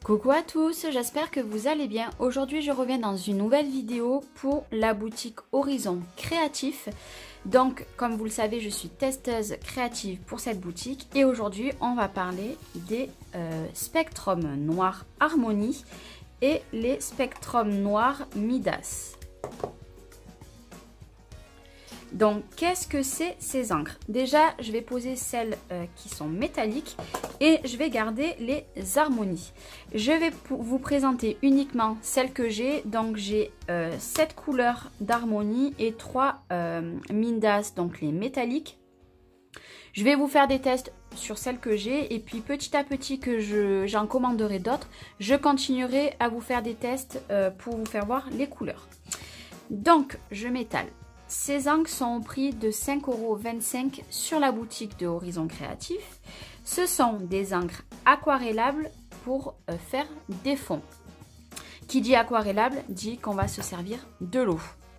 Coucou à tous, j'espère que vous allez bien. Aujourd'hui je reviens dans une nouvelle vidéo pour la boutique Horizon Créatif. Donc comme vous le savez, je suis testeuse créative pour cette boutique et aujourd'hui on va parler des Spectrum Noir Harmonie et les Spectrum Noir Midas. Donc, qu'est-ce que c'est ces encres? Déjà, je vais poser celles qui sont métalliques et je vais garder les harmonies. Je vais vous présenter uniquement celles que j'ai. Donc, j'ai 7 couleurs d'harmonie et 3 Midas, donc les métalliques. Je vais vous faire des tests sur celles que j'ai et puis petit à petit que j'en commanderai d'autres, je continuerai à vous faire des tests pour vous faire voir les couleurs. Donc, je m'étale. Ces encres sont au prix de 5,25 € sur la boutique de Horizon Créatif. Ce sont des encres aquarellables pour faire des fonds. Qui dit aquarellable dit qu'on va se servir de l'eau.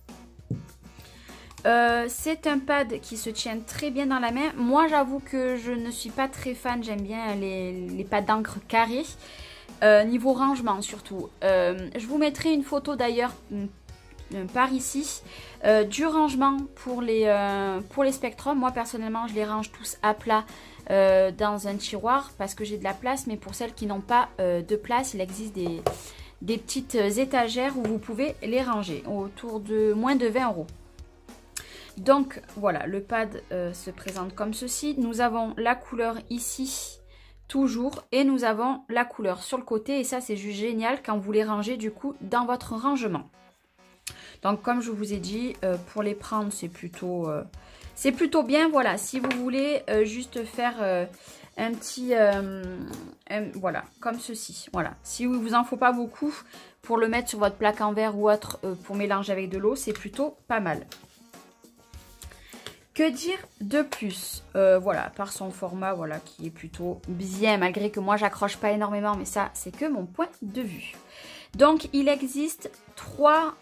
C'est un pad qui se tient très bien dans la main. Moi j'avoue que je ne suis pas très fan, j'aime bien les pads d'encre carrés. Niveau rangement surtout. Je vous mettrai une photo d'ailleurs par ici du rangement pour les Spectrum. Moi personnellement je les range tous à plat dans un tiroir parce que j'ai de la place, mais pour celles qui n'ont pas de place, il existe des petites étagères où vous pouvez les ranger autour de moins de 20 €. Donc voilà, le pad se présente comme ceci. Nous avons la couleur ici toujours et nous avons la couleur sur le côté, et ça c'est juste génial quand vous les rangez du coup dans votre rangement. Donc comme je vous ai dit, pour les prendre c'est plutôt bien. Voilà, si vous voulez juste faire un petit voilà, comme ceci. Voilà, si vous en faut pas beaucoup pour le mettre sur votre plaque en verre ou autre pour mélanger avec de l'eau, c'est plutôt pas mal. Que dire de plus? Voilà, par son format, voilà, qui est plutôt bien, malgré que moi j'accroche pas énormément, mais ça c'est que mon point de vue. Donc il existe trois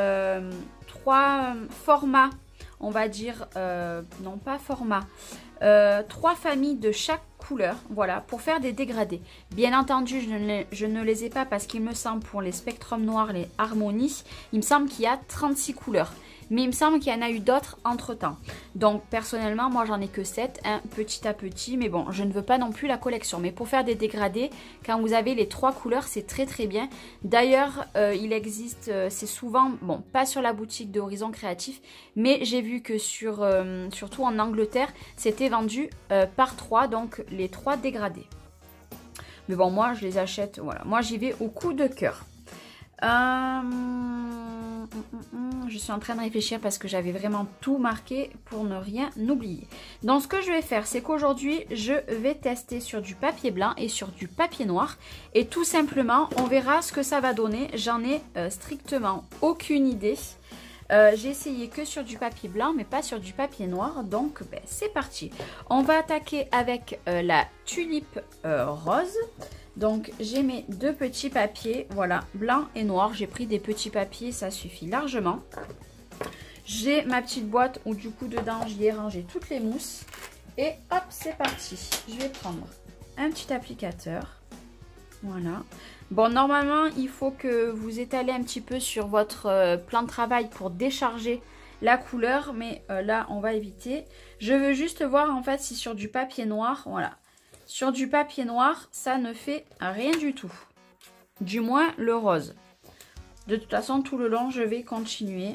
formats, on va dire, non pas format, 3 familles de chaque couleur, voilà, pour faire des dégradés. Bien entendu, je ne les ai pas parce qu'il me semble, pour les Spectrum Noirs, les Harmonies, il me semble qu'il y a 36 couleurs. Mais il me semble qu'il y en a eu d'autres entre temps. Donc personnellement, moi j'en ai que 7, hein, petit à petit. Mais bon, je ne veux pas non plus la collection. Mais pour faire des dégradés, quand vous avez les 3 couleurs, c'est très très bien. D'ailleurs, il existe, c'est souvent, bon, pas sur la boutique de Horizon Créatif, mais j'ai vu que surtout en Angleterre, c'était vendu par 3, donc les 3 dégradés. Mais bon, moi je les achète, voilà. Moi j'y vais au coup de cœur. Je suis en train de réfléchir parce que j'avais vraiment tout marqué pour ne rien oublier. Donc ce que je vais faire, c'est qu'aujourd'hui je vais tester sur du papier blanc et sur du papier noir, et tout simplement on verra ce que ça va donner. J'en ai strictement aucune idée. J'ai essayé que sur du papier blanc mais pas sur du papier noir, donc ben, c'est parti. On va attaquer avec la tulipe rose. Donc j'ai mes 2 petits papiers, voilà, blanc et noir. J'ai pris des petits papiers, ça suffit largement. J'ai ma petite boîte où du coup dedans j'y ai rangé toutes les mousses. Et hop, c'est parti. Je vais prendre un petit applicateur. Voilà. Bon, normalement il faut que vous étalez un petit peu sur votre plan de travail pour décharger la couleur. Mais là on va éviter. Je veux juste voir en fait si sur du papier noir, voilà. Sur du papier noir, ça ne fait rien du tout. Du moins le rose. De toute façon, tout le long, je vais continuer.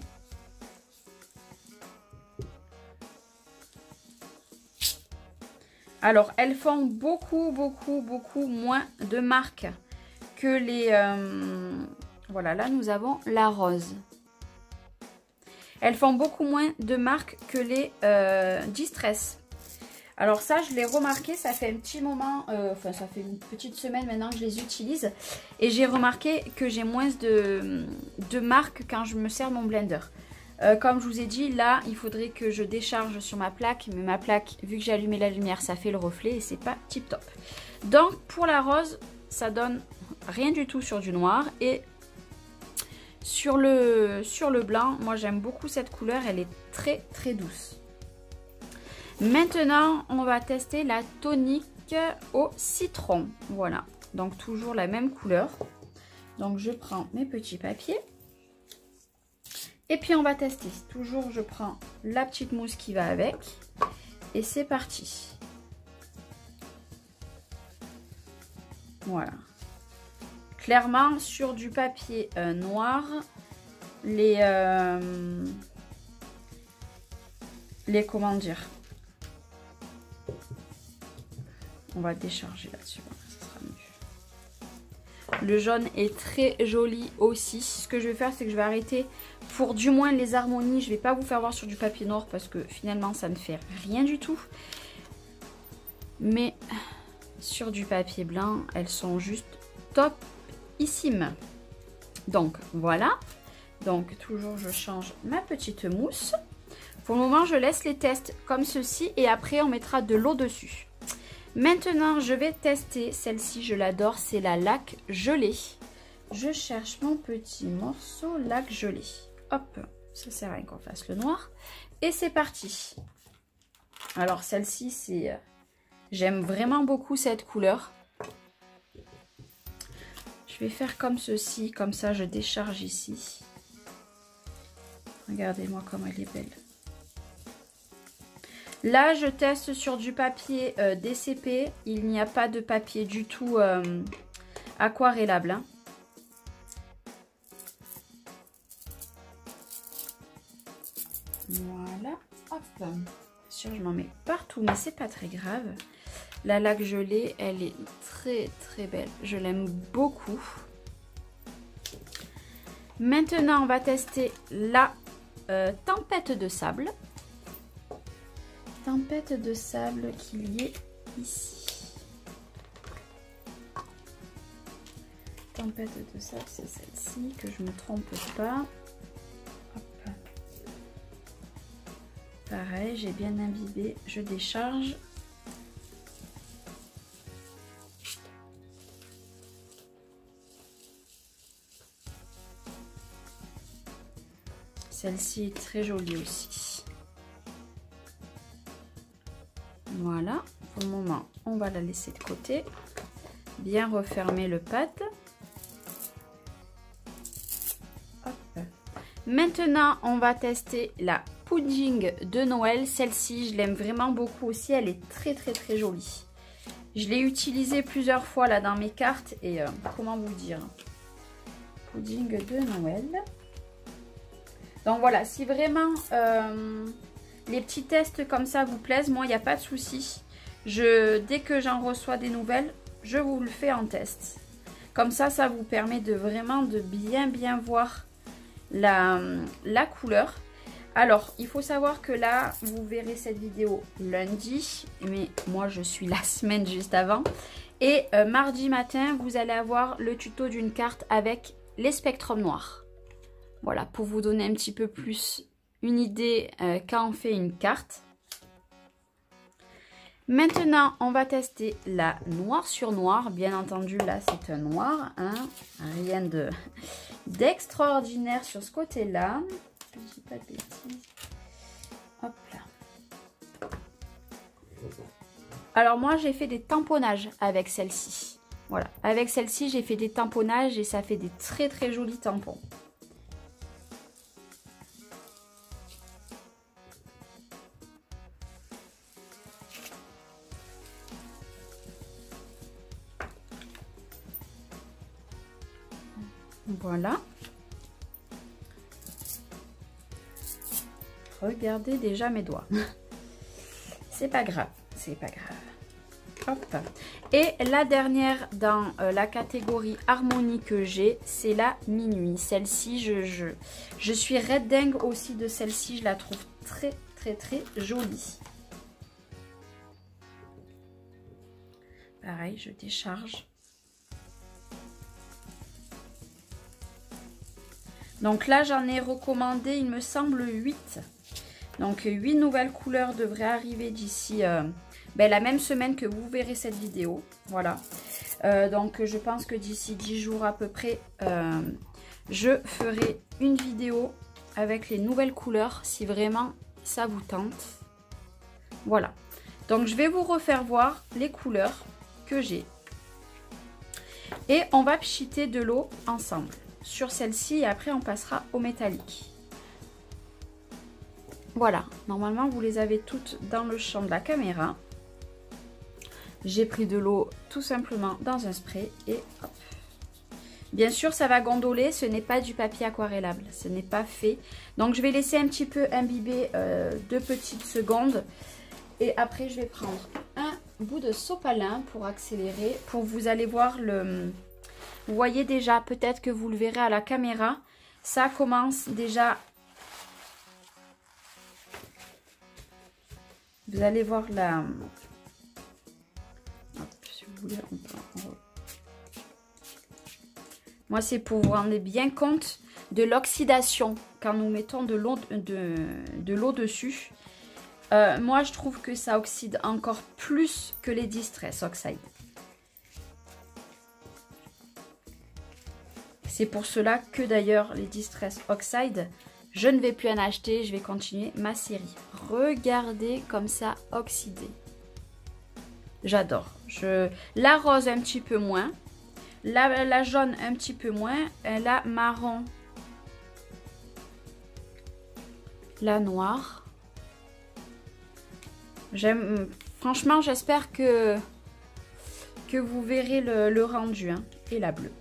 Alors, elles font beaucoup moins de marques que les... Voilà, là, nous avons la rose. Elles font beaucoup moins de marques que les Distress. Alors ça, je l'ai remarqué, ça fait un petit moment, enfin ça fait une petite semaine maintenant que je les utilise. Et j'ai remarqué que j'ai moins de marques quand je me sers mon blender. Comme je vous ai dit, là, il faudrait que je décharge sur ma plaque. Mais ma plaque, vu que j'ai allumé la lumière, ça fait le reflet et c'est pas tip top. Donc pour la rose, ça donne rien du tout sur du noir. Et sur le blanc, moi j'aime beaucoup cette couleur, elle est très très douce. Maintenant, on va tester la tonique au citron. Voilà. Donc toujours la même couleur. Donc je prends mes petits papiers. Et puis on va tester. Toujours je prends la petite mousse qui va avec. Et c'est parti. Voilà. Clairement sur du papier noir, les comment dire, on va décharger là-dessus, ça sera mieux. Le jaune est très joli aussi. Ce que je vais faire, c'est que je vais arrêter pour du moins les harmonies. Je vais pas vous faire voir sur du papier noir parce que finalement ça ne fait rien du tout, mais sur du papier blanc elles sont juste topissimes. Donc voilà, donc toujours je change ma petite mousse. Pour le moment je laisse les tests comme ceci et après on mettra de l'eau dessus. Maintenant je vais tester celle-ci, je l'adore, c'est la laque gelée. Je cherche mon petit morceau laque gelée. Hop, ça sert à rien qu'on fasse le noir. Et c'est parti. Alors celle-ci c'est... J'aime vraiment beaucoup cette couleur. Je vais faire comme ceci, comme ça je décharge ici. Regardez-moi comme elle est belle. Là je teste sur du papier DCP. Il n'y a pas de papier du tout aquarellable. Hein. Voilà, hop. Sûr, je m'en mets partout, mais c'est pas très grave. La laque gelée, elle est très très belle. Je l'aime beaucoup. Maintenant, on va tester la tempête de sable. Tempête de sable qu'il y ait ici. Tempête de sable, c'est celle-ci, que je ne me trompe pas. Hop. Pareil, j'ai bien imbibé, je décharge. Celle-ci est très jolie aussi. Voilà, pour le moment, on va la laisser de côté. Bien refermer le pad. Hop. Maintenant, on va tester la pudding de Noël. Celle-ci, je l'aime vraiment beaucoup aussi. Elle est très très très jolie. Je l'ai utilisée plusieurs fois là dans mes cartes. Et comment vous dire, pudding de Noël. Donc voilà, si vraiment les petits tests comme ça vous plaisent, moi il n'y a pas de souci. Dès que j'en reçois des nouvelles, je vous le fais en test. Comme ça, ça vous permet de vraiment de bien voir la couleur. Alors, il faut savoir que là, vous verrez cette vidéo lundi, mais moi je suis la semaine juste avant. Et mardi matin, vous allez avoir le tuto d'une carte avec les spectrums noirs. Voilà, pour vous donner un petit peu plus une idée quand on fait une carte. Maintenant, on va tester la noir sur noir. Bien entendu, là, c'est un noir. Hein, rien d'extraordinaire sur ce côté-là. Je ne dis pas de bêtises. Hop là. Alors moi, j'ai fait des tamponnages avec celle-ci. Voilà, avec celle-ci, j'ai fait des tamponnages et ça fait des très très jolis tampons. Voilà. Regardez déjà mes doigts. C'est pas grave, c'est pas grave. Hop. Et la dernière dans la catégorie harmonie que j'ai, c'est la minuit. Celle-ci, je suis red dingue aussi de celle-ci. Je la trouve très très très jolie. Pareil, je décharge. Donc là, j'en ai recommandé, il me semble, 8. Donc 8 nouvelles couleurs devraient arriver d'ici la même semaine que vous verrez cette vidéo. Voilà. Donc je pense que d'ici 10 jours à peu près, je ferai une vidéo avec les nouvelles couleurs si vraiment ça vous tente. Voilà. Donc je vais vous refaire voir les couleurs que j'ai. Et on va pchiter de l'eau ensemble sur celle-ci et après on passera au métallique. Voilà, normalement vous les avez toutes dans le champ de la caméra. J'ai pris de l'eau tout simplement dans un spray et hop. Bien sûr, ça va gondoler, ce n'est pas du papier aquarellable, ce n'est pas fait. Donc, je vais laisser un petit peu imbiber 2 petites secondes. Et après, je vais prendre un bout de sopalin pour accélérer. Vous allez voir le... Vous voyez déjà, peut-être que vous le verrez à la caméra. Ça commence déjà... Vous allez voir la... Hop, si vous voulez, on peut... Moi, c'est pour vous rendre bien compte de l'oxydation quand nous mettons de l'eau dessus. Moi, je trouve que ça oxyde encore plus que les Distress Oxide. C'est pour cela que d'ailleurs, les Distress Oxide, je ne vais plus en acheter. Je vais continuer ma série. Regardez comme ça oxydé. J'adore. La rose un petit peu moins. La jaune un petit peu moins, la marron, la noire. Franchement, j'espère que vous verrez le rendu, hein, et la bleue.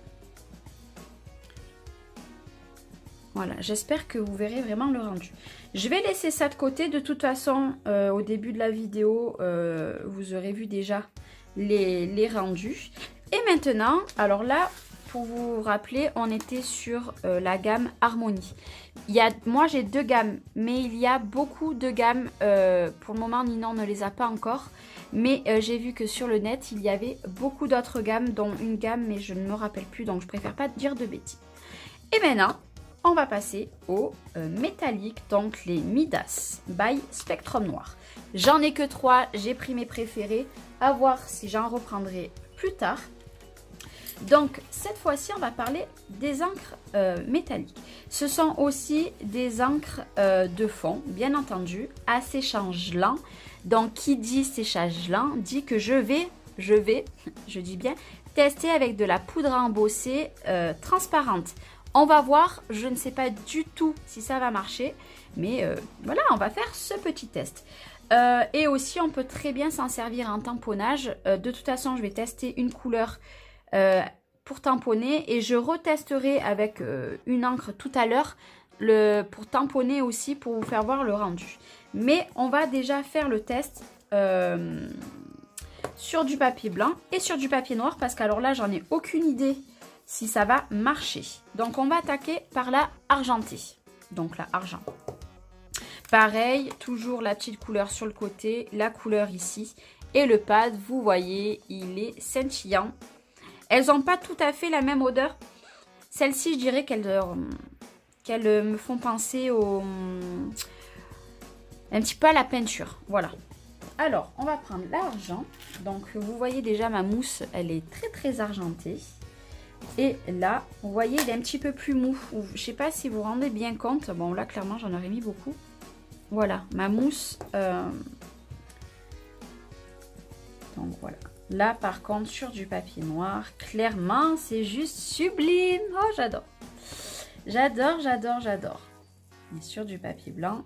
Voilà, j'espère que vous verrez vraiment le rendu. Je vais laisser ça de côté. De toute façon, au début de la vidéo, vous aurez vu déjà les rendus. Et maintenant, alors là, pour vous rappeler, on était sur la gamme Harmonie. Moi, j'ai 2 gammes, mais il y a beaucoup de gammes. Pour le moment, Ninon ne les a pas encore. Mais j'ai vu que sur le net, il y avait beaucoup d'autres gammes, dont une gamme, mais je ne me rappelle plus, donc je préfère pas dire de bêtises. Et maintenant, on va passer au métallique, donc les Midas by Spectrum Noir. J'en ai que 3, j'ai pris mes préférés. À voir si j'en reprendrai plus tard. Donc, cette fois-ci, on va parler des encres métalliques. Ce sont aussi des encres de fond, bien entendu, à séchage lent. Donc, qui dit séchage lent, dit que je dis bien, tester avec de la poudre à embosser transparente. On va voir, je ne sais pas du tout si ça va marcher, mais voilà, on va faire ce petit test. Et aussi, on peut très bien s'en servir en tamponnage. De toute façon, je vais tester une couleur pour tamponner et je retesterai avec une encre tout à l'heure pour tamponner aussi, pour vous faire voir le rendu. Mais on va déjà faire le test sur du papier blanc et sur du papier noir, parce qu'alors là, j'en ai aucune idée si ça va marcher. Donc, on va attaquer par la argentée. Donc, la argent. Pareil, toujours la petite couleur sur le côté, la couleur ici. Et le pad, vous voyez, il est scintillant. Elles n'ont pas tout à fait la même odeur. Celles-ci, je dirais qu'elles me font penser un petit peu à la peinture. Voilà. Alors, on va prendre l'argent. Donc, vous voyez déjà ma mousse, elle est très très argentée. Et là, vous voyez, il est un petit peu plus mou. Je ne sais pas si vous vous rendez bien compte. Bon, là, clairement, j'en aurais mis beaucoup. Voilà, ma mousse. Donc, voilà. Là, par contre, sur du papier noir, clairement, c'est juste sublime. Oh, j'adore. J'adore, j'adore, j'adore. Et sur du papier blanc,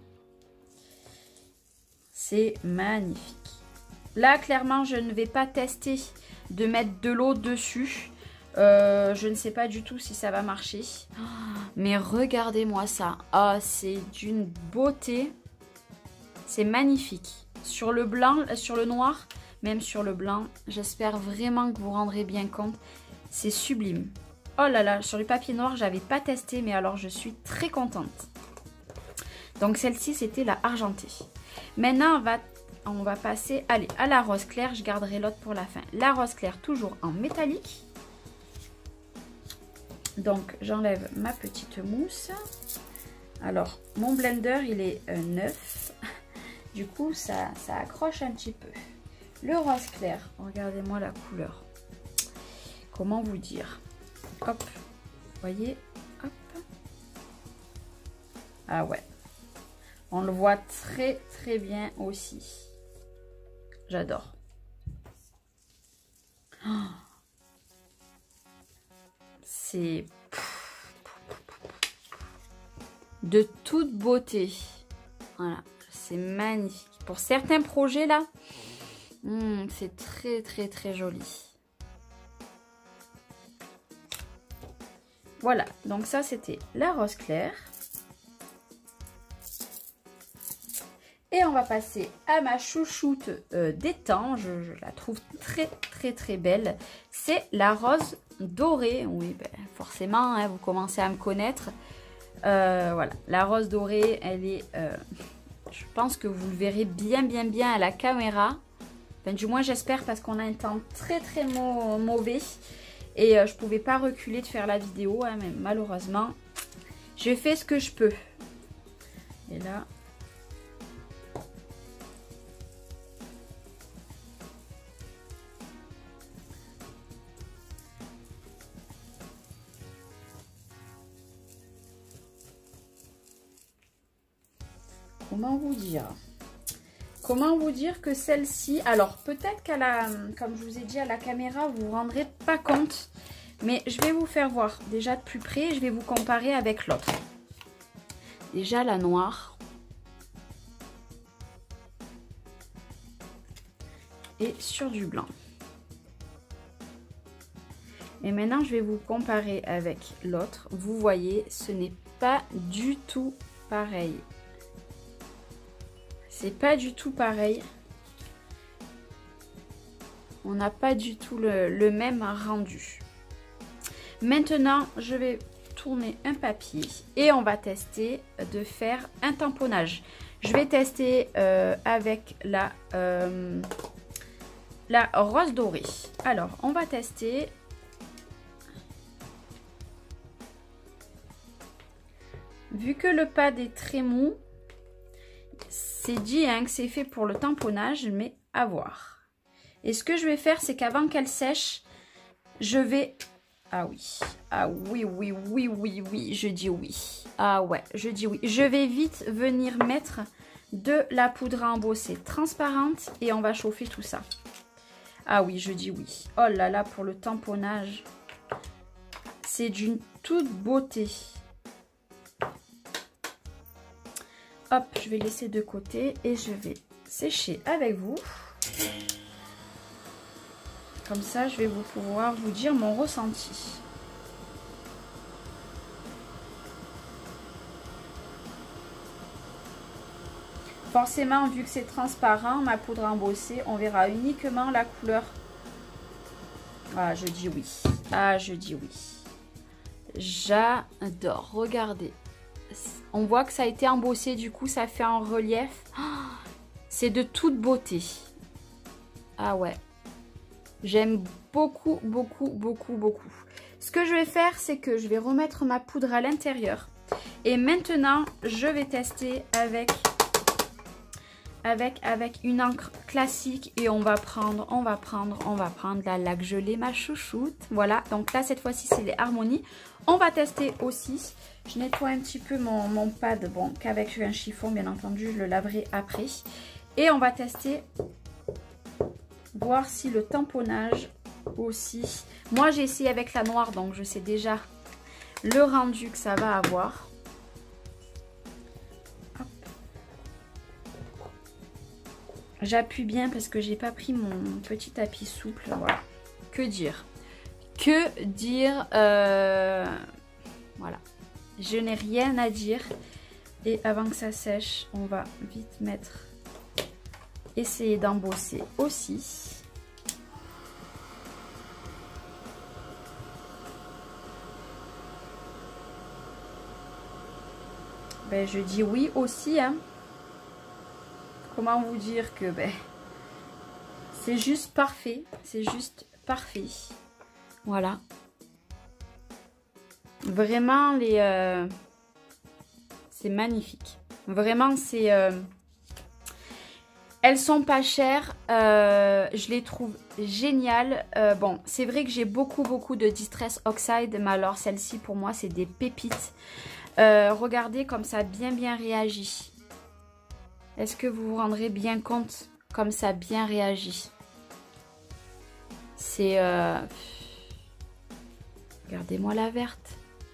c'est magnifique. Là, clairement, je ne vais pas tester de mettre de l'eau dessus. Je ne sais pas du tout si ça va marcher. Oh, mais regardez-moi ça. Oh, c'est d'une beauté. C'est magnifique. Sur le blanc, sur le noir, même sur le blanc, j'espère vraiment que vous vous rendrez bien compte. C'est sublime. Oh là là, sur le papier noir, j'avais pas testé, mais alors je suis très contente. Donc celle-ci, c'était la argentée. Maintenant, on va passer, allez, à la rose claire. Je garderai l'autre pour la fin. La rose claire, toujours en métallique. Donc, j'enlève ma petite mousse. Alors, mon blender, il est neuf. Du coup, ça accroche un petit peu. Le rose clair, regardez-moi la couleur. Comment vous dire? Hop, vous voyez? Hop. Ah ouais. On le voit très très bien aussi. J'adore. Oh. c'est de toute beauté. Voilà, c'est magnifique. Pour certains projets là, c'est très très très joli. Voilà, donc ça c'était la rose claire. Et on va passer à ma chouchoute des temps. Je la trouve très très très belle. C'est la rose dorée. Oui, ben, forcément, hein, vous commencez à me connaître. Voilà, la rose dorée, elle est... je pense que vous le verrez bien à la caméra. Enfin, du moins, j'espère, parce qu'on a un temps très très mauvais. Et je ne pouvais pas reculer de faire la vidéo. Hein, mais malheureusement, je fais ce que je peux. Et là... Comment vous dire? Comment vous dire que celle-ci... Alors, peut-être qu'à la... Comme je vous ai dit à la caméra, vous ne vous rendrez pas compte. Mais je vais vous faire voir déjà de plus près. Je vais vous comparer avec l'autre. Déjà, la noire. Et sur du blanc. Et maintenant, je vais vous comparer avec l'autre. Vous voyez, ce n'est pas du tout pareil. C'est pas du tout pareil. On n'a pas du tout le même rendu. Maintenant, je vais tourner un papier et on va tester de faire un tamponnage. Je vais tester avec la rose dorée. Alors, on va tester. Vu que le pad est très mou, c'est dit hein, que c'est fait pour le tamponnage, mais à voir. Et ce que je vais faire, c'est qu'avant qu'elle sèche, je vais... Ah oui, oui, je dis oui. Ah ouais, je dis oui. Je vais vite venir mettre de la poudre à embosser transparente et on va chauffer tout ça. Ah oui, je dis oui. Oh là là, pour le tamponnage, c'est d'une toute beauté. Hop, je vais laisser de côté et je vais sécher avec vous. Comme ça, je vais pouvoir vous dire mon ressenti. Forcément, vu que c'est transparent, ma poudre embossée, on verra uniquement la couleur. Ah, je dis oui. Ah, je dis oui. J'adore. Regardez. On voit que ça a été embossé, du coup, ça fait un relief. Oh, c'est de toute beauté. Ah ouais. J'aime beaucoup. Ce que je vais faire, c'est que je vais remettre ma poudre à l'intérieur. Et maintenant, je vais tester avec une encre classique. Et on va prendre la laque gelée, ma chouchoute. Voilà, donc là, cette fois-ci, c'est les harmonies. On va tester aussi. Je nettoie un petit peu mon pad. Bon, qu'avec un chiffon, bien entendu, je le laverai après. Et on va tester... voir si le tamponnage aussi. Moi, j'ai essayé avec la noire, donc je sais déjà le rendu que ça va avoir. J'appuie bien parce que j'ai pas pris mon petit tapis souple. Voilà. Que dire? Que dire? Voilà. Je n'ai rien à dire. Et avant que ça sèche, on va vite mettre... Essayer d'embosser aussi. Ben, je dis oui aussi. Hein. Comment vous dire que c'est juste parfait. C'est juste parfait. Voilà. Vraiment, c'est magnifique. Vraiment, c'est... Elles sont pas chères, je les trouve géniales. Bon, c'est vrai que j'ai beaucoup de Distress Oxide, mais alors celle-ci pour moi c'est des pépites. Regardez comme ça a bien réagi. Est-ce que vous vous rendrez bien compte comme ça a bien réagi? C'est... Regardez-moi la verte.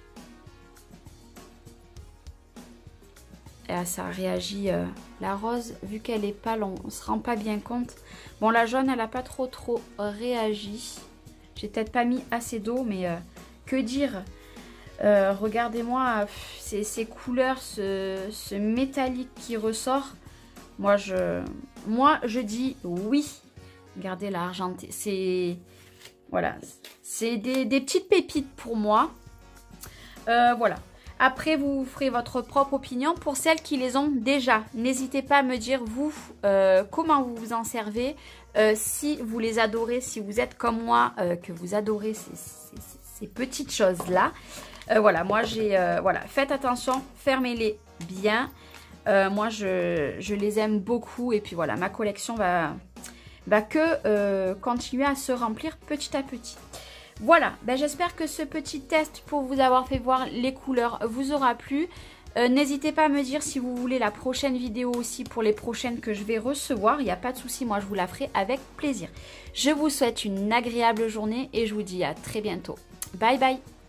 Et ça réagit. La rose, vu qu'elle est pâle, on ne se rend pas bien compte. Bon, la jaune, elle n'a pas trop réagi. J'ai peut-être pas mis assez d'eau, mais que dire? Regardez-moi ces couleurs, ce métallique qui ressort. Moi, je dis oui. Regardez l'argenté. C'est voilà, c'est des petites pépites pour moi. Voilà. Après, vous ferez votre propre opinion. Pour celles qui les ont déjà, n'hésitez pas à me dire, vous, comment vous vous en servez. Si vous les adorez, si vous êtes comme moi, que vous adorez ces petites choses-là. Voilà, moi, voilà, faites attention, fermez-les bien. Moi, je les aime beaucoup. Et puis, voilà, ma collection va continuer à se remplir petit à petit. Voilà, ben j'espère que ce petit test pour vous avoir fait voir les couleurs vous aura plu. N'hésitez pas à me dire si vous voulez la prochaine vidéo aussi pour les prochaines que je vais recevoir. Il n'y a pas de souci, moi je vous la ferai avec plaisir. Je vous souhaite une agréable journée et je vous dis à très bientôt. Bye bye.